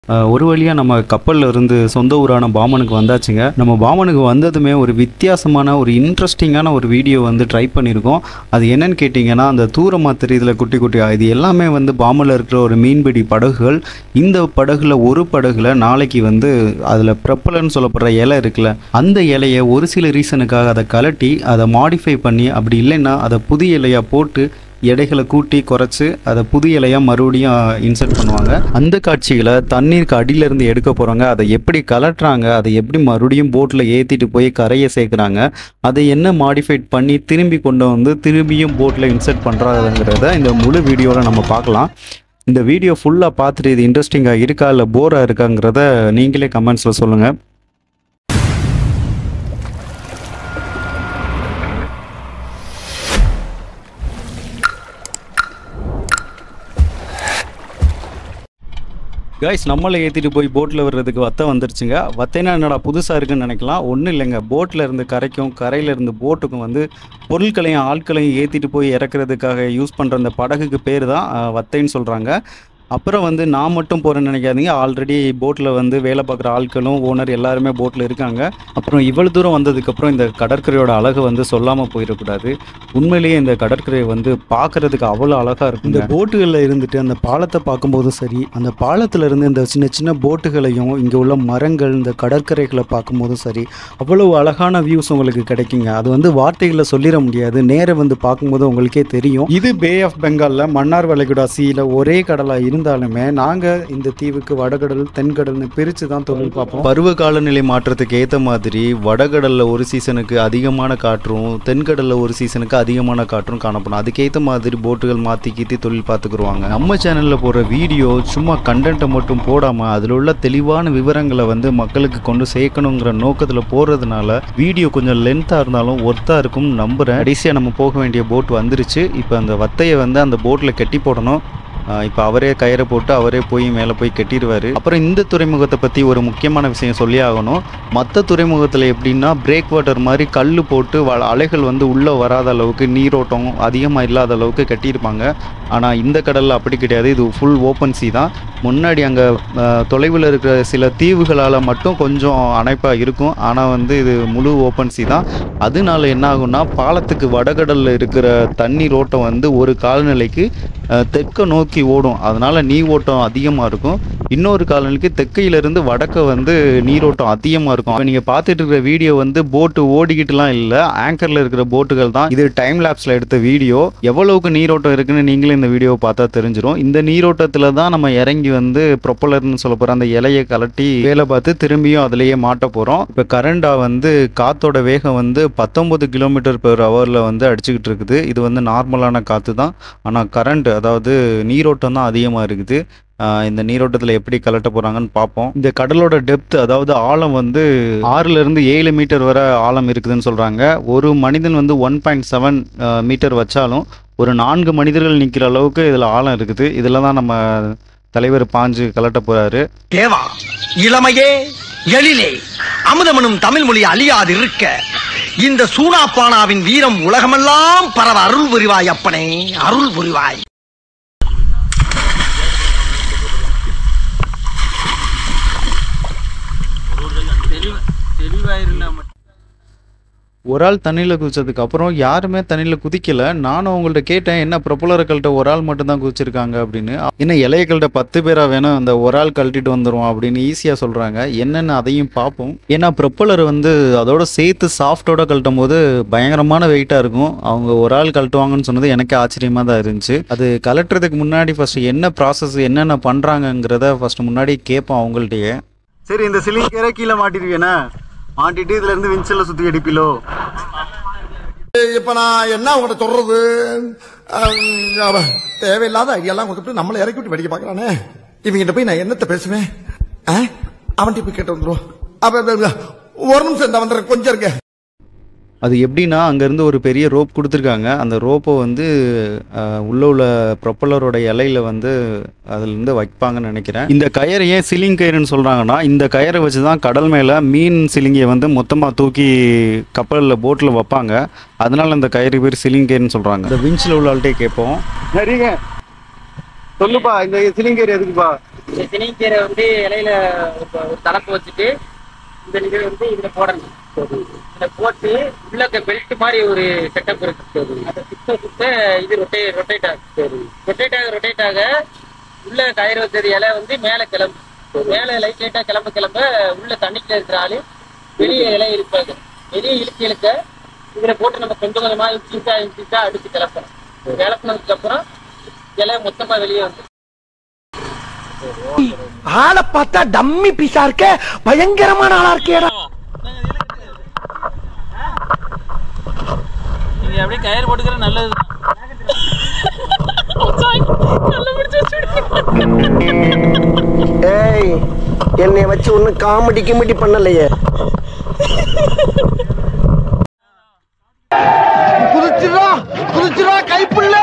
ஒரு வழியாக நம்ம கப்பலில் இருந்து சொந்த ஊரான பாமனுக்கு வந்தாச்சுங்க. நம்ம பாமனுக்கு வந்ததுமே ஒரு வித்தியாசமான ஒரு இன்ட்ரெஸ்டிங்கான ஒரு வீடியோ வந்து ட்ரை பண்ணியிருக்கோம். அது என்னன்னு கேட்டிங்கன்னா, அந்த தூரமாக தெரியுதுல குட்டி குட்டியாக, இது எல்லாமே வந்து பாமனில் இருக்கிற ஒரு மீன்பிடி படகுகள். இந்த படகுல ஒரு படகுல நாளைக்கு வந்து அதில் ப்ரப்பலர்னு சொல்லப்படுற இலை இருக்குல்ல, அந்த இலையை ஒரு சில ரீசனுக்காக அதை கலட்டி அதை மாடிஃபை பண்ணி, அப்படி இல்லைன்னா அதை புதிய இலையாக போட்டு எடைகளை கூட்டி குறைச்சி அதை புது இலையாக மறுபடியும் இன்சர்ட் பண்ணுவாங்க. அந்த காட்சிகளை தண்ணீருக்கு அடியிலேருந்து எடுக்க போகிறாங்க. அதை எப்படி கலட்டுறாங்க, அதை எப்படி மறுபடியும் போட்டில் ஏற்றிட்டு போய் கரையை சேர்க்குறாங்க, அதை என்ன மாடிஃபைட் பண்ணி திரும்பி கொண்டு வந்து திரும்பியும் போட்டில் இன்சர்ட் பண்ணுறாங்கிறத இந்த முழு வீடியோவில் நம்ம பார்க்கலாம். இந்த வீடியோ ஃபுல்லாக பார்த்துட்டு இது இன்ட்ரெஸ்டிங்காக இருக்கா இல்லை போராக இருக்காங்கிறத நீங்களே கமெண்ட்ஸில் சொல்லுங்கள். கைஸ், நம்மளை ஏற்றிட்டு போய் போட்டில் வர்றதுக்கு வத்தை வந்துருச்சுங்க. வத்தைனா என்னடா புதுசாக இருக்குன்னு நினைக்கலாம். ஒன்றும் இல்லைங்க, போட்டில் இருந்து கரைக்கும் கரையிலேருந்து போட்டுக்கும் வந்து பொருட்களையும் ஆட்களையும் ஏற்றிட்டு போய் இறக்குறதுக்காக யூஸ் பண்ணுற அந்த படகுக்கு பேர் தான் வத்தைன்னு சொல்கிறாங்க. அப்புறம் வந்து நான் மட்டும் போகிறேன்னு நினைக்காதீங்க, ஆல்ரெடி போட்டில் வந்து வேலை பார்க்குற ஆட்களும் ஓனர் எல்லாருமே போட்டில் இருக்காங்க. அப்புறம் இவ்வளோ தூரம் வந்ததுக்கப்புறம் இந்த கடற்கரையோட அழகு வந்து சொல்லாமல் போயிடக்கூடாது. உண்மையிலேயே இந்த கடற்கரையை வந்து பார்க்குறதுக்கு அவ்வளோ அழகாக இருக்கும். இந்த போட்டுகளில் இருந்துட்டு அந்த பாலத்தை பார்க்கும்போதும் சரி, அந்த பாலத்தில் இருந்து இந்த சின்ன சின்ன போட்டுகளையும் இங்கே உள்ள மரங்கள் இந்த கடற்கரைகளை பார்க்கும்போதும் சரி, அவ்வளோ அழகான வியூஸ் உங்களுக்கு கிடைக்குங்க. அது வந்து வார்த்தைகளில் சொல்லிட முடியாது, நேரம் வந்து பார்க்கும்போது உங்களுக்கே தெரியும். இது பே ஆஃப் பெங்காலில் மன்னார் வளைகுடா சீல ஒரே கடலாக இருந்தாலுமே நாங்கள் இந்த தீவுக்கு வடகடல் தென்கடல்னு பிரித்து தான் தொழில் பார்ப்போம். பருவ காலநிலை மாற்றத்துக்கு ஏற்ற மாதிரி வடகடலில் ஒரு சீசனுக்கு அதிகமான காற்றும் தென்கடலில் ஒரு சீசனுக்கு அதிகமான காற்றும் காணப்படும். அதுக்கேற்ற மாதிரி போட்டுகள் மாற்றி கீத்தி தொழில் பார்த்துக்குருவாங்க. நம்ம சேனலில் போடுற வீடியோ சும்மா கண்டென்ட்டை மட்டும் போடாமல் அதில் உள்ள தெளிவான விவரங்களை வந்து மக்களுக்கு கொண்டு சேர்க்கணுங்கிற நோக்கத்தில் போடுறதுனால வீடியோ கொஞ்சம் லென்த்தாக இருந்தாலும் ஒர்த்தாக இருக்கும்னு நம்புகிறேன். கடைசியாக நம்ம போக வேண்டிய போட் வந்துருச்சு. இப்போ அந்த வத்தையை வந்து அந்த போட்டில் கட்டி போடணும். இப்போ அவரே கயிறை போட்டு அவரே போய் மேலே போய் கட்டிடுவார். அப்புறம் இந்த துறைமுகத்தை பற்றி ஒரு முக்கியமான விஷயம் சொல்லி ஆகணும். மற்ற துறைமுகத்தில் எப்படின்னா பிரேக் வாட்டர் மாதிரி கல் போட்டு அலைகள் வந்து உள்ளே வராத அளவுக்கு நீரோட்டம் அதிகமாக இல்லாத அளவுக்கு கட்டியிருப்பாங்க. ஆனால் இந்த கடலில் அப்படி கிடையாது, இது ஃபுல் ஓப்பன் சி தான். முன்னாடி அங்கே தொலைவில் இருக்கிற சில தீவுகளால் மட்டும் கொஞ்சம் அணைப்பாக இருக்கும், ஆனால் வந்து இது முழு ஓப்பன் சி தான். அதனால என்ன ஆகும்னா, பாலத்துக்கு வடகடலில் இருக்கிற தண்ணீர் ஓட்டம் வந்து ஒரு காலநிலைக்கு தெற்க நோக்கி ஓடும், அதனால் நீர் ஓட்டம் அதிகமாக இருக்கும். இன்னொரு காலநிலைக்கு தெற்கையிலேருந்து வடக்க வந்து நீரோட்டம் அதிகமாக இருக்கும். இப்போ நீங்கள் பார்த்துட்டு இருக்கிற வீடியோ வந்து போட்டு ஓடிக்கிட்டுலாம் இல்லை, ஆங்கரில் இருக்கிற போட்டுகள் தான். இது டைம் லேப்ஸில் எடுத்த வீடியோ. எவ்வளவுக்கு நீரோட்டம் இருக்குன்னு நீங்களே இந்த வீடியோவை பார்த்தா தெரிஞ்சிடும். இந்த நீரோட்டத்தில் தான் நம்ம இறங்கி வந்து ப்ரொப்பலர்னு சொல்ல போகிற அந்த இலையை கலட்டி வேலை பார்த்து திரும்பியும் அதிலேயே மாட்ட போகிறோம். இப்போ கரண்டாக வந்து காற்றோட வேகம் வந்து 19 km/h வந்து அடிச்சுக்கிட்டு இருக்குது. இது வந்து நார்மலான காற்று தான், ஆனால் கரண்ட் அதாவது நீரோட்டம் தான் அதிகமாக இருக்குது. இந்த நீரோட்டத்தில் எப்படி கலட்ட போகிறாங்கன்னு பார்ப்போம். இந்த கடலோட டெப்த் அதாவது ஆழம் வந்து 6லேருந்து 7 மீட்டர் வரை ஆழம் இருக்குதுன்னு சொல்கிறாங்க. ஒரு மனிதன் வந்து 1.7 மீட்டர் வச்சாலும் ஒரு 4 மனிதர்கள் நிற்கிற அளவுக்கு இதில் ஆழம் இருக்குது. இதில் தான் நம்ம தலைவர் பாஞ்சு கலட்ட போகிறாரு. தேவா இளமையே எழிலே அமுதமனும் தமிழ் மொழி அழியாது இருக்க இந்த சூனாப்பானாவின் வீரம் உலகமெல்லாம் பரவ அருள் புரிவாய் அப்பனே, அருள் புரிவாய். ஒரு ஆள் தண்ணியில் குதிச்சதுக்கு அப்புறம் யாருமே தண்ணியில் குதிக்கலை. நானும் அவங்கள்ட்ட கேட்டேன், என்ன ப்ரொப்பலரை கழட்ட ஒரு ஆள் மட்டும்தான் குதிச்சிருக்காங்க அப்படின்னு. என்ன இலைய கழட்ட 10 பேராக வேணும், அந்த ஒரு ஆள் கழட்டிட்டு வந்துடுவோம் அப்படின்னு ஈஸியாக சொல்கிறாங்க. என்னென்னு அதையும் பார்ப்போம். ஏன்னா ப்ரொப்பலர் வந்து அதோட சேர்த்து சாஃப்டோட கழட்டும் போது பயங்கரமான வெயிட்டாக இருக்கும். அவங்க ஒரு ஆள் கழட்டுவாங்கன்னு சொன்னது எனக்கு ஆச்சரியமாக தான் இருந்துச்சு. அது கலட்டுறதுக்கு முன்னாடி ஃபஸ்ட்டு என்ன ப்ராசஸ் என்னென்ன பண்ணுறாங்கங்கிறத ஃபஸ்ட்டு முன்னாடி கேட்போம் அவங்கள்ட்டையே. சரி, இந்த சிலிங்கரை கீழே மாட்டிருக்கேனா, மாட்டிட்டு இதுல இருந்து வின்சல்ல சுத்தி அடிப்பீலோ? இப்ப நான் என்ன உங்கள்கிட்ட சொல்றது, தேவையில்லாத ஐடியாலாம் கொடுத்துட்டு நம்மளை இறக்கி விட்டு வெடிக்க பாக்குறானே. இவங்கிட்ட போய் நான் என்னத்த பேசுவேன், அவன்கிட்ட போய் கேட்டு வந்துடும். அப்ப ஒரு நிமிஷம் இந்த வந்துடுற, கொஞ்சம் இருக்க. அது எப்படின்னா, அங்கேருந்து ஒரு பெரிய ரோப் கொடுத்துருக்காங்க. அந்த ரோப்பை வந்து உள்ள ப்ரொப்பலரோட இலையில வந்து அதுலேருந்து வைப்பாங்கன்னு நினைக்கிறேன். இந்த கயிறை ஏன் சிலிங் கயிறுன்னு சொல்கிறாங்கன்னா, இந்த கயிறை வச்சு தான் கடல் மேலே மீன் சிலிங்கியை வந்து மொத்தமாக தூக்கி கப்பலில் போட்டில் வைப்பாங்க. அதனால இந்த கயிறு பேர் சிலிங் கயிறுன்னு சொல்கிறாங்க. இந்த விஞ்சில் உள்ள ஆள்கிட்டே கேட்போம். சரிங்க, சொல்லுப்பா, இந்த சிலிங்கர் எதுக்குப்பா? இந்த சினிக்கீரை வந்து இலையில ஒரு தலைப்பு வச்சுட்டு இந்த இது வந்து இதுல போடணும். இதுல போட்டு உள்ள பெல்ட் மாதிரி ஒரு செட்டப் இருக்கு. அதை சுத்த இது ரொட்டேட் ஆகும். ரொட்டேட் ஆக உள்ள கயிறு வச்சது இலை வந்து மேல கிளம்பு. மேல லைட்டா கிளம்ப உள்ள தண்ணிக்குள்ள இருக்கிற ஆளு வெளியே இலை இருப்பாங்க. வெளியே இழுக்க இதுல போட்டு நம்ம கொஞ்சம் கொஞ்சமா இன்ச்சா அடிச்சு கிளப்பணும். கிளப்பினதுக்கு அப்புறம் இலை மொத்தமா வெளியே வந்து ஆளை பார்த்தா டம்மி பீஸா இருக்க, பயங்கரமான ஆளா இருக்கேடா. நீங்க அப்படியே கயிறு போட்டுக்கிற நல்லது. ஏய், என்னைய வச்சு ஒண்ணு காமெடி கிமெடி பண்ணலையே. குதிச்சுடா கைப்புள்ள.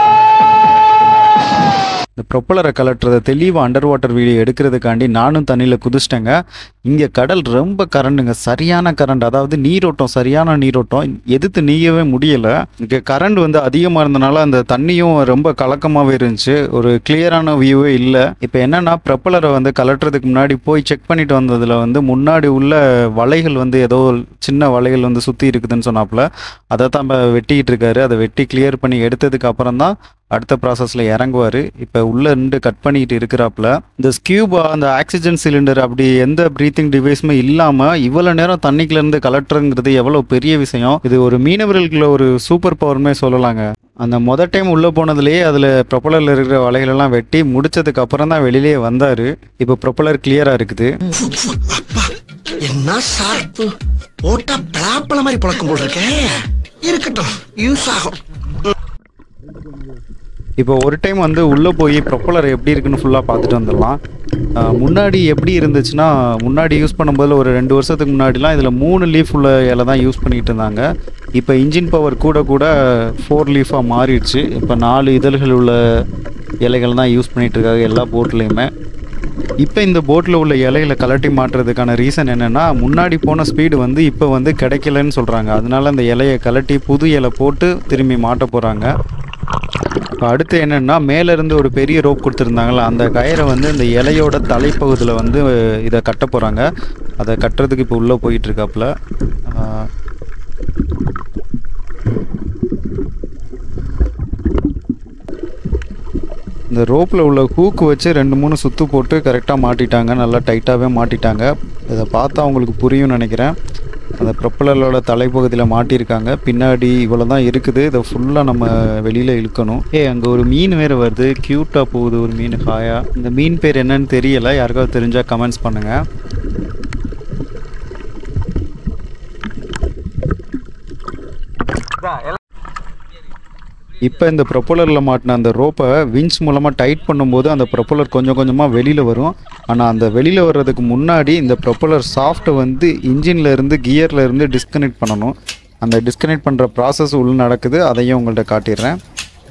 இந்த ப்ரொப்பலரை கலட்டுறதை தெளிவாக அண்டர் வாட்டர் வீடியோ எடுக்கிறதுக்காண்டி நானும் தண்ணியில் குதிச்சிட்டேங்க. இங்கே கடல் ரொம்ப கரண்டுங்க, சரியான கரண்ட். அதாவது நீரோட்டம், சரியான நீரோட்டம், எதிர்த்து நீயவே முடியலை. இங்கே கரண்ட் வந்து அதிகமாக இருந்தனால அந்த தண்ணியும் ரொம்ப கலக்கமாகவே இருந்துச்சு, ஒரு கிளியரான வியூவே இல்லை. இப்போ என்னென்னா ப்ரொப்பலரை வந்து கலட்டுறதுக்கு முன்னாடி போய் செக் பண்ணிட்டு வந்ததில் வந்து முன்னாடி உள்ள வலைகள் வந்து ஏதோ சின்ன வலைகள் வந்து சுற்றி இருக்குதுன்னு சொன்னாப்புல. அதை தான் வெட்டிக்கிட்டு இருக்காரு. அதை வெட்டி கிளியர் பண்ணி எடுத்ததுக்கு அப்புறம் தான் அடுத்த ப்ராசஸில் இறங்குவார். இப்போ உள்ளே இருந்து கட் பண்ணிக்கிட்டு இருக்கிறாப்புல. இந்த ஸ்கியூபா, அந்த ஆக்சிஜன் சிலிண்டர், அப்படி எந்த ப்ரீத்திங் டிவைஸுமே இல்லாமல் இவ்வளோ நேரம் தண்ணிக்குலேருந்து கலட்டுறதுங்கிறது எவ்வளோ பெரிய விஷயம். இது ஒரு மீனவர்களுக்குள்ள ஒரு சூப்பர் பவர்மே சொல்லலாங்க. அந்த டைம் உள்ளே போனதுலேயே அதில் ப்ரொப்பலரில் இருக்கிற வலைகளெல்லாம் வெட்டி முடிச்சதுக்கு அப்புறம் தான் வெளியிலே வந்தார். இப்போ ப்ரொப்பலர் கிளியராக இருக்குது. என்ன ஷார்ப்பு போட்டா பலாப்பழ மாதிரி பழக்கம் போல் இருக்கேன். இருக்கட்டும், யூஸ் ஆகும். இப்போ ஒரு டைம் வந்து உள்ளே போய் ப்ரொப்பலர் எப்படி இருக்குன்னு ஃபுல்லாக பார்த்துட்டு வந்துடலாம். முன்னாடி எப்படி இருந்துச்சுன்னா, முன்னாடி யூஸ் பண்ணும்போது ஒரு 2 வருஷத்துக்கு முன்னாடிலாம் இதில் 3 லீஃப் உள்ள இலை தான் யூஸ் பண்ணிகிட்டு இருந்தாங்க. இப்போ இன்ஜின் பவர் கூட 4 லீஃபாக மாறிடுச்சு. இப்போ 4 இதழ்கள் உள்ள இலைகள் தான் யூஸ் பண்ணிகிட்டு இருக்காங்க எல்லா போட்லேயுமே. இப்போ இந்த போட்டில் உள்ள இலைகளை கலட்டி மாட்டுறதுக்கான ரீசன் என்னென்னா, முன்னாடி போன ஸ்பீடு வந்து இப்போ வந்து கிடைக்கலன்னு சொல்கிறாங்க. அதனால அந்த இலையை கலட்டி புது இலை போட்டு திரும்பி மாட்ட போகிறாங்க. இப்போ அடுத்து என்னென்னா, மேலேருந்து ஒரு பெரிய ரோப் கொடுத்துருந்தாங்களா, அந்த கயிறை வந்து இந்த இலையோட தலைப்பகுதியில் வந்து இதை கட்ட போகிறாங்க. அதை கட்டுறதுக்கு இப்போ உள்ளே போயிட்டுருக்காப்புல. இந்த ரோப்பில் உள்ள ஹூக்கு வச்சு 2-3 சுற்று போட்டு கரெக்டாக மாட்டிட்டாங்க. நல்லா டைட்டாகவே மாட்டிட்டாங்க. இதை பார்த்தா அவங்களுக்கு புரியும்னு நினைக்கிறேன். அந்த ப்ரொப்பலரோட தலைப்பகுதியில் மாட்டியிருக்காங்க. பின்னாடி இவ்வளோ தான் இருக்குது. இதை ஃபுல்லாக நம்ம வெளியில் இழுக்கணும். அங்கே ஒரு மீன் வேறு வருது, க்யூட்டாக போகுது ஒரு மீன், ஹாயா. இந்த மீன் பேர் என்னன்னு தெரியலை, யாருக்காவது தெரிஞ்சால் கமெண்ட்ஸ் பண்ணுங்கள். இப்போ இந்த ப்ரொப்பலரில் மாட்டின அந்த ரோப்பை விஞ்ச் மூலமாக டைட் பண்ணும்போது அந்த ப்ரொப்பலர் கொஞ்சம் கொஞ்சமாக வெளியில் வரும். ஆனால் அந்த வெளியில் வர்றதுக்கு முன்னாடி இந்த ப்ரொப்பலர் சாஃப்ட்டை வந்து இன்ஜினில் இருந்து கியரில் இருந்து டிஸ்கனெக்ட் பண்ணணும். அந்த டிஸ்கனெக்ட் பண்ணுற ப்ராசஸ் உள்ள நடக்குது. அதையும் உங்கள்கிட்ட காட்டிடுறேன்.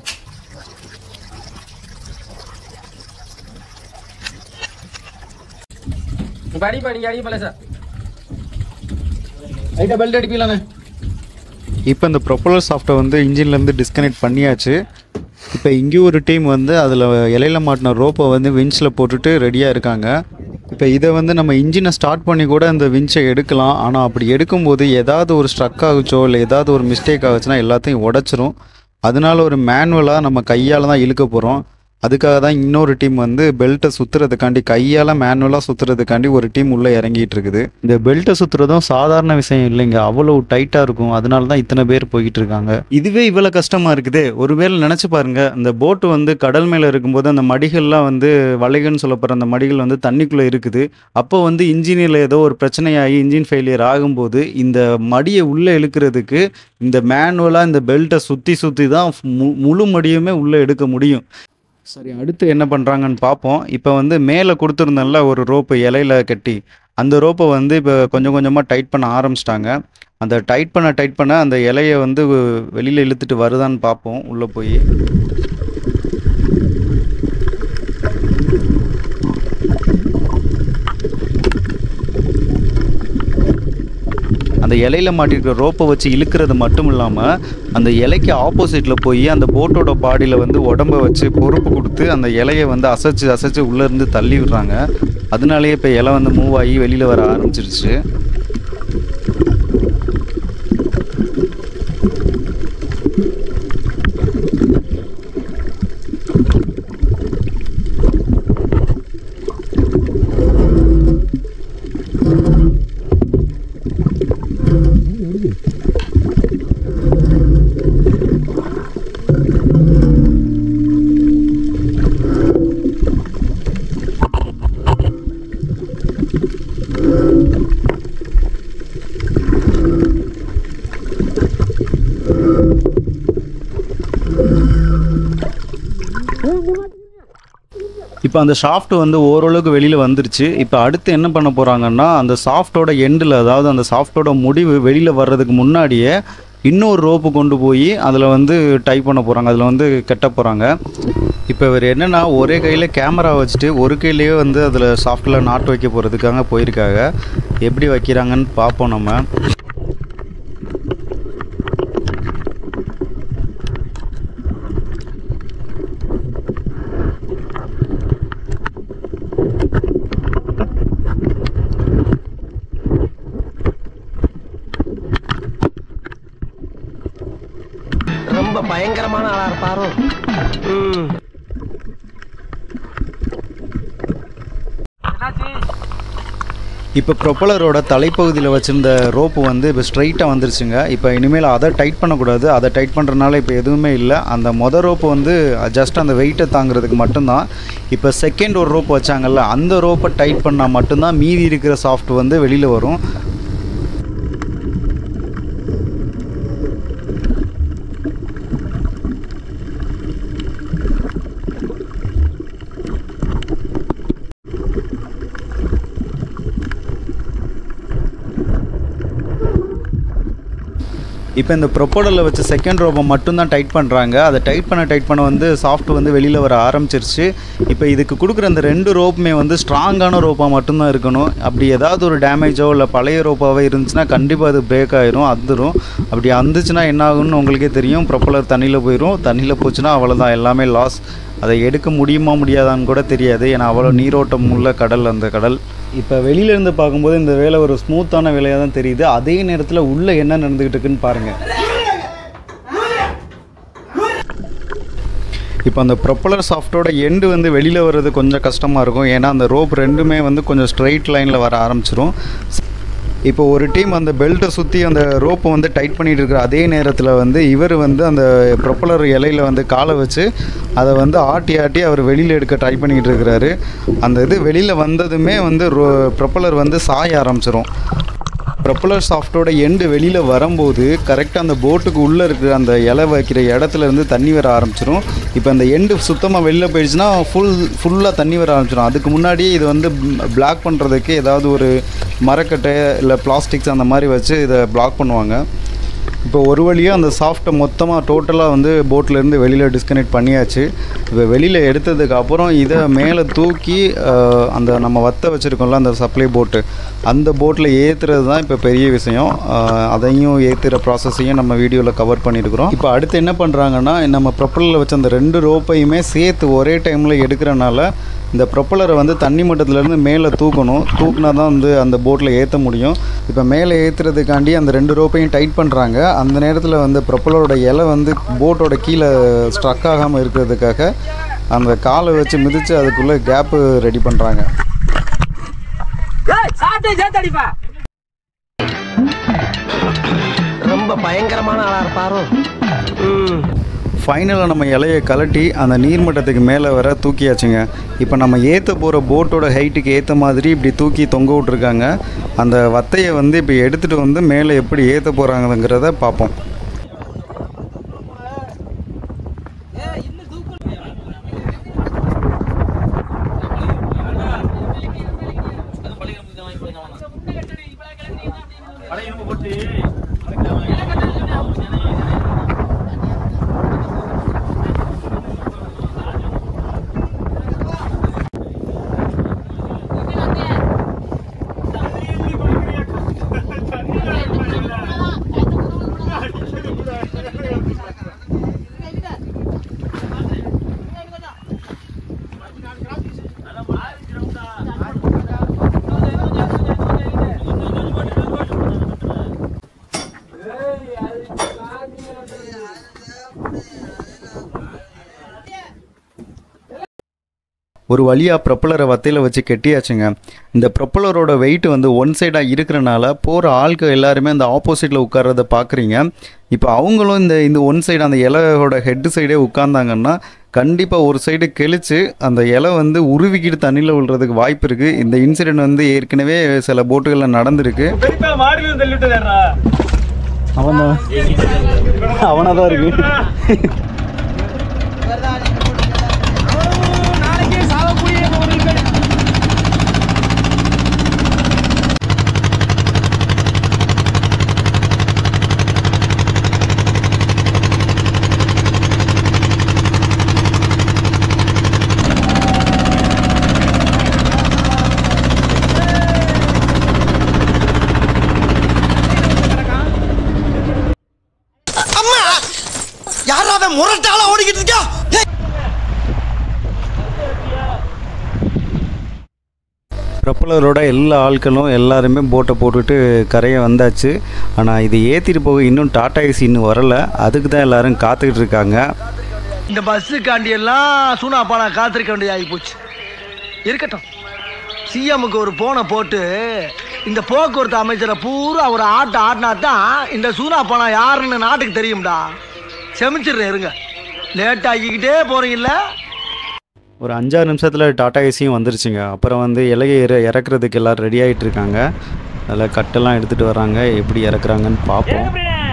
பெல்ட் அடிப்பீங்களாண்ணே. இப்போ இந்த ப்ரொப்பலர் சாஃப்ட்டை வந்து இன்ஜின்லேருந்து டிஸ்கனெக்ட் பண்ணியாச்சு. இப்போ இங்கேயும் ஒரு டீம் வந்து அதில் இலையில மாட்டின ரோப்பை வந்து விஞ்சில் போட்டுட்டு ரெடியாக இருக்காங்க. இப்போ இதை வந்து நம்ம இன்ஜினை ஸ்டார்ட் பண்ணி கூட இந்த விஞ்சை எடுக்கலாம். ஆனால் அப்படி எடுக்கும்போது ஏதாவது ஒரு ஸ்ட்ரக் ஆகுச்சோ இல்லை ஏதாவது ஒரு மிஸ்டேக் ஆகுச்சுன்னா எல்லாத்தையும் உடச்சிரும். அதனால ஒரு மேனுவலாக நம்ம கையால் தான் இழுக்க போகிறோம். அதுக்காக தான் இன்னொரு டீம் வந்து பெல்ட்டை சுற்றுறதுக்காண்டி, கையால் மேனுவலாக சுற்றுறதுக்காண்டி ஒரு டீம் உள்ளே இறங்கிட்டு இருக்குது. இந்த பெல்ட்டை சுற்றுறதும் சாதாரண விஷயம் இல்லைங்க, அவ்வளோ டைட்டாக இருக்கும். அதனால தான் இத்தனை பேர் போய்கிட்டு இருக்காங்க. இதுவே இவ்வளோ கஷ்டமாக இருக்குது. ஒருவேளை நினச்சி பாருங்கள், அந்த போட்டு வந்து கடல் மேலே இருக்கும்போது அந்த மடிகள்லாம் வந்து வளைகள்னு சொல்லப்படுற அந்த மடிகள் வந்து தண்ணிக்குள்ளே இருக்குது. அப்போ வந்து இன்ஜினில் ஏதோ ஒரு பிரச்சனையாகி இன்ஜின் ஃபெயிலியர் ஆகும்போது இந்த மடியை உள்ளே இழுக்கிறதுக்கு இந்த மேனுவலாக இந்த பெல்ட்டை சுற்றி தான் முழு மடியுமே உள்ளே எடுக்க முடியும். சரி, அடுத்து என்ன பண்ணுறாங்கன்னு பார்ப்போம். இப்போ வந்து மேலே கொடுத்துருந்தேன்ல ஒரு ரோப்பு இலையில கட்டி, அந்த ரோப்பை வந்து இப்போ கொஞ்சம் கொஞ்சமாக டைட் பண்ண ஆரம்பிச்சிட்டாங்க. அந்த டைட் பண்ண அந்த இலையை வந்து வெளியில் இழுத்துட்டு வருதான்னு பார்ப்போம் உள்ளே போய். அந்த இலையில மாட்டிருக்கிற ரோப்பை வச்சு இழுக்கிறது மட்டும் இல்லாமல் அந்த இலைக்கு ஆப்போசிட்டில் போய் அந்த போட்டோட பாடியில் வந்து உடம்பை வச்சு பொறுப்பு கொடுத்து அந்த இலையை வந்து அசைச்சு உள்ளேருந்து தள்ளி விடுறாங்க. அதனாலேயே இப்போ இலை வந்து மூவ் ஆகி வெளியில் வர ஆரம்பிச்சிருச்சு. இப்போ அந்த ஷாஃப்ட் வந்து ஓரளவுக்கு வெளியில் வந்துருச்சு. இப்போ அடுத்து என்ன பண்ண போகிறாங்கன்னா, அந்த ஷாஃப்டோட எண்டில், அதாவது அந்த ஷாஃப்டோட முடிவு வெளியில் வர்றதுக்கு முன்னாடியே இன்னொரு ரோப்பு கொண்டு போய் அதில் வந்து டைப் பண்ண போகிறாங்க, அதில் வந்து கட்ட போகிறாங்க. இப்போ இவர் என்னென்னா ஒரே கையில் கேமரா வச்சுட்டு ஒரு கையிலேயே வந்து அதில் ஷாஃப்டில் நாட்டு வைக்க போகிறதுக்காக போயிருக்காங்க. எப்படி வைக்கிறாங்கன்னு பார்ப்போம் நம்ம. ரொம்ப பயங்கரமான ஆளா இருப்பாரோ. இப்போ ப்ரொப்பலரோட தலைப்பகுதியில் வச்சுருந்த ரோப்பு வந்து இப்போ ஸ்ட்ரைட்டாக வந்துருச்சுங்க. இப்போ இனிமேல் அதை டைட் பண்ணக்கூடாது. அதை டைட் பண்ணுறதுனால இப்போ எதுவுமே இல்லை. அந்த மொதல் ரோப்பு வந்து ஜஸ்ட் அந்த வெயிட்டை தாங்கிறதுக்கு மட்டும்தான். இப்போ செகண்ட் ஒரு ரோப்பு வச்சாங்கல்ல, அந்த ரோப்பை டைட் பண்ணால் மட்டும்தான் மீதி இருக்கிற சாஃப்ட் வந்து வெளியில் வரும். இப்போ இந்த ப்ரொப்பலரில் வச்ச செகண்ட் ரோப்பை மட்டும்தான் டைட் பண்ணுறாங்க. அதை டைட் பண்ண வந்து சாஃப்ட் வந்து வெளியில் வர ஆரம்பிச்சிருச்சு. இப்போ இதுக்கு கொடுக்குற அந்த 2 ரோப்புமே வந்து ஸ்ட்ராங்கான ரோப்பாக மட்டும்தான் இருக்கணும். அப்படி ஏதாவது ஒரு டேமேஜோ இல்லை பழைய ரோப்பாகவே இருந்துச்சுன்னா கண்டிப்பாக அது பிரேக் ஆகிரும், அந்துடும். அப்படி அந்துச்சுன்னா என்ன ஆகும்னு உங்களுக்கே தெரியும். ப்ரொப்பலர் தண்ணியில் போயிடும். தண்ணியில் போச்சுன்னா அவ்வளோதான், எல்லாமே லாஸ். அதை எடுக்க முடியுமா முடியாதான்னு கூட தெரியாது. ஏன்னா அவ்வளோ நீரோட்டம் உள்ள கடல் அந்த கடல். இப்போ வெளியிலேருந்து பார்க்கும்போது இந்த வேலை ஒரு ஸ்மூத்தான வேலையாக தான் தெரியுது. அதே நேரத்தில் உள்ளே என்ன நடந்துக்கிட்டு இருக்குன்னு பாருங்கள். இப்போ அந்த ப்ரொப்பலர் சாஃப்டோட எண்டு வந்து வெளியில் வர்றது கொஞ்சம் கஷ்டமாக இருக்கும். ஏன்னா அந்த ரோப் ரெண்டுமே வந்து கொஞ்சம் ஸ்ட்ரைட் லைனில் வர ஆரம்பிச்சிரும். இப்போ ஒரு டீம் அந்த பெல்ட்டை சுற்றி அந்த ரோப்பை வந்து டைட் பண்ணிகிட்டு இருக்கிற அதே நேரத்தில் வந்து இவர் வந்து அந்த ப்ரொப்பலர் இலையில் வந்து காலை வச்சு அதை வந்து ஆட்டி அவர் வெளியில் எடுக்க ட்ரை பண்ணிக்கிட்டு இருக்கிறாரு. அந்த இது வெளியில் வந்ததுமே வந்து ப்ரொப்பலர் வந்து சாய ஆரம்பிச்சிரும். ப்ரொப்பலர் சாஃப்டோட எண்டு வெளியில் வரும்போது கரெக்டாக அந்த போட்டுக்கு உள்ளே இருக்கிற அந்த இலை வைக்கிற இடத்துலேருந்து தண்ணி வர ஆரம்பிச்சிடும். இப்போ அந்த எண்டு சுத்தமாக வெளியில் போயிடுச்சுன்னா ஃபுல்லாக தண்ணி வர ஆரம்பிச்சிடும். அதுக்கு முன்னாடியே இது வந்து பிளாக் பண்ணுறதுக்கு ஏதாவது ஒரு மரக்கட்டை இல்லை பிளாஸ்டிக்ஸ் அந்த மாதிரி வச்சு இதை பிளாக் பண்ணுவாங்க. இப்போ ஒரு வழியாக அந்த சாஃப்ட்டை மொத்தமாக டோட்டலாக வந்து போட்டிலேருந்து வெளியில் டிஸ்கனெக்ட் பண்ணியாச்சு. இப்போ வெளியில் எடுத்ததுக்கப்புறம் இதை மேலே தூக்கி அந்த நம்ம வத்த வச்சுருக்கோம்ல அந்த சப்ளை போட்டு, அந்த போட்டில் ஏற்றுறது தான் இப்போ பெரிய விஷயம். அதையும் ஏற்றுற ப்ராசஸையும் நம்ம வீடியோவில் கவர் பண்ணியிருக்கிறோம். இப்போ அடுத்து என்ன பண்ணுறாங்கன்னா, நம்ம ப்ரொப்பலரில் வச்ச அந்த 2 ரோப்பையுமே சேர்த்து ஒரே டைமில் எடுக்கிறனால இந்த ப்ரொப்பலரை வந்து தண்ணி மட்டத்துலேருந்து மேலே தூக்குனா தான் வந்து அந்த போட்டில் ஏற்ற முடியும். இப்போ மேலே ஏற்றுறதுக்காண்டி அந்த 2 ரோப்பையும் டைட் பண்ணுறாங்க. அந்த நேரத்தில் வந்து ப்ரொப்பலரோட இலை வந்து போட்டோட கீழே ஸ்ட்ரக் ஆகாமல் இருக்கிறதுக்காக அந்த காலை வச்சு மிதித்து அதுக்குள்ளே கேப்பு ரெடி பண்ணுறாங்க. ரொம்ப பயங்கரமான ஆளா இருப்பாரோ. ஃபைனலாக நம்ம இலையை கலட்டி அந்த நீர்மட்டத்துக்கு மேலே வர தூக்கியாச்சுங்க. இப்போ நம்ம ஏற்ற போகிற போட்டோட ஹைட்டுக்கு ஏற்ற மாதிரி இப்படி தூக்கி தொங்க விட்ருக்காங்க. அந்த வத்தையை வந்து இப்போ எடுத்துகிட்டு வந்து மேலே எப்படி ஏற்ற போகிறாங்கிறத பார்ப்போம். ஒரு வழியாக ப்ரொப்பலரை வத்தையில் வச்சு கெட்டியாச்சுங்க. இந்த ப்ரொப்பலரோட வெயிட் வந்து ஒன் சைடாக இருக்கிறனால போகிற ஆட்கள் எல்லாருமே அந்த ஆப்போசிட்டில் உட்கார்றத பார்க்குறீங்க. இப்போ அவங்களும் இந்த ஒன் சைடு அந்த இலையோட ஹெட்டு சைடே உட்கார்ந்தாங்கன்னா கண்டிப்பாக ஒரு சைடு கெளிச்சு அந்த இலை வந்து உருவிக்கிட்டு தண்ணியில் விழுறதுக்கு வாய்ப்பு இருக்குது. இந்த இன்சிடென்ட் வந்து ஏற்கனவே சில போட்டுகளில் நடந்திருக்கு. அவனாக தான் இருக்கு. முரட்டால ஓடிக்கிட்டு இருக்கா. ப்ரொப்பலரோட எல்லா ஆட்களும் எல்லாருமே போட்டை போட்டுட்டு கரையை வந்தாச்சு. ஆனால் இது ஏற்றிட்டு போக இன்னும் டாடா ஏசி இன்னும் வரலை. அதுக்கு தான் எல்லாரும் காத்துக்கிட்டு இருக்காங்க. இந்த பஸ்ஸுக்காண்டி எல்லாம் சூனாப்பானா காத்திருக்க வேண்டியது ஆகி போச்சு. இருக்கட்டும், சிஎம்முக்கு ஒரு போனை போட்டு இந்த போக்குவரத்து அமைச்சரை பூரா ஒரு ஆட்டினா தான் இந்த சூனாப்பானா யாருன்னு நாட்டுக்கு தெரியும்டா. செமிச்சிடுறேன், இருங்க. லேட் ஆகிக்கிட்டே போறீங்கல்ல. ஒரு 5-6 நிமிஷத்தில் டாடா ஏசியும் வந்துருச்சுங்க. அப்புறம் வந்து இலையை இறக்குறதுக்கு எல்லோரும் ரெடி ஆகிட்டு இருக்காங்க. அதில் கட்டெல்லாம் எடுத்துகிட்டு வராங்க. எப்படி இறக்குறாங்கன்னு பார்ப்போம்.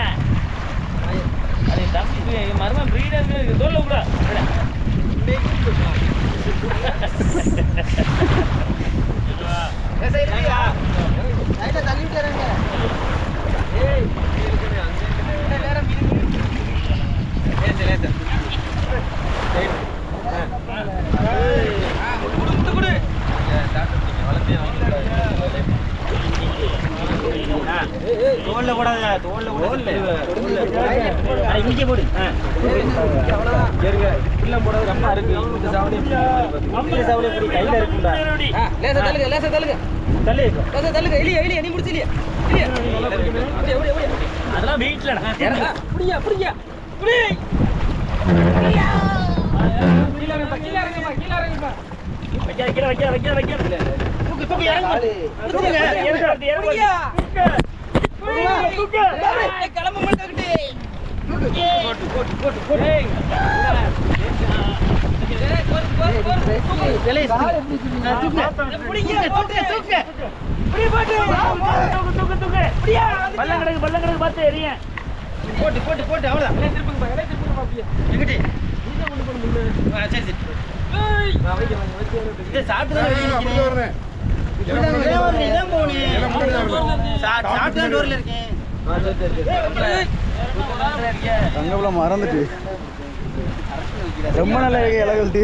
மறந்துட்டு ரொம்ப நல்ல இலகல்ட்டு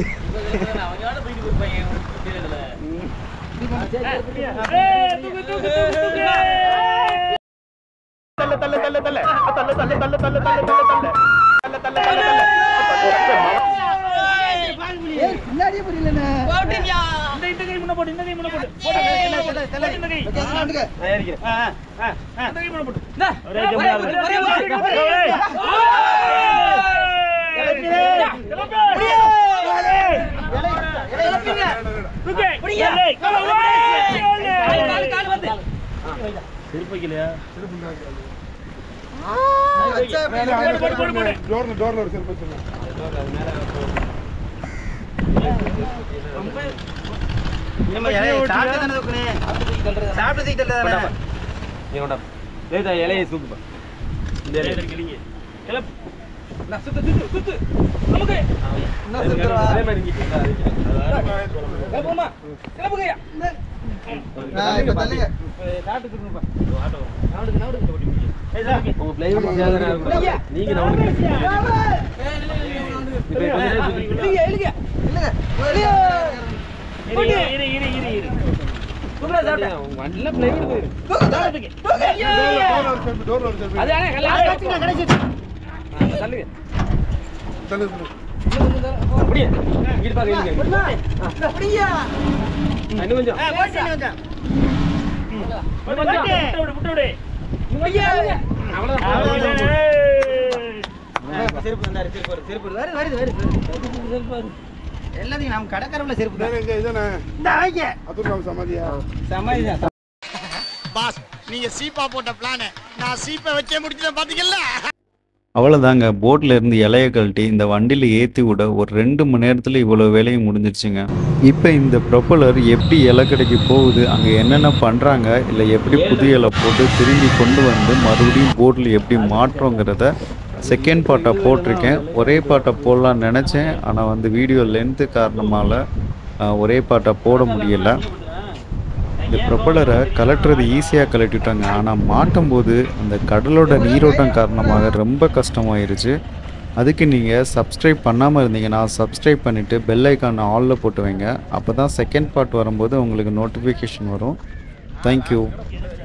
இலையை சூப்பு எல்லாத்தையும் நம்ம கடற்கரையில் செருப்பு தான். இதுதானே இந்த வாங்க. அதுவும் சமாதியா சமாளிதான். பாஸ் நீங்க சீப்பா போட்ட பிளான் நான் சீப்பை வச்சே முடிச்சத பாத்தீங்கல்ல. அவ்வளோதாங்க. போட்டில் இருந்து இலையை கழட்டி இந்த வண்டியில் ஏற்றி விட ஒரு 2 மணி நேரத்தில் இவ்வளோ வேலையும் முடிஞ்சிருச்சுங்க. இப்போ இந்த ப்ரொப்பலர் எப்படி இலக்கடைக்கு போகுது, அங்கே என்னென்ன பண்ணுறாங்க, இல்லை எப்படி புது இலை போட்டு திரும்பி கொண்டு வந்து மறுபடியும் போட்டில் எப்படி மாற்றோங்கிறத செகண்ட் பார்ட்டாக போட்டிருக்கேன். ஒரே பார்ட்டை போடலான்னு நினச்சேன், ஆனால் வந்து வீடியோ லென்த்து காரணமால் ஒரே பார்ட்டாக போட முடியலை. இந்த ப்ரொப்பலரை கலட்டுறது ஈஸியாக கலட்டிட்டாங்க, ஆனால் மாட்டும் போது அந்த கடலோட நீரோட்டம் காரணமாக ரொம்ப கஷ்டமாயிருச்சு. அதுக்கு நீங்கள் சப்ஸ்கிரைப் பண்ணாமல் இருந்தீங்கன்னா சப்ஸ்கிரைப் பண்ணிவிட்டு பெல் ஐக்கான் ஆலில் போட்டு வைங்க. அப்போ தான் செகண்ட் பார்ட் வரும்போது உங்களுக்கு நோட்டிஃபிகேஷன் வரும். தேங்க்யூ.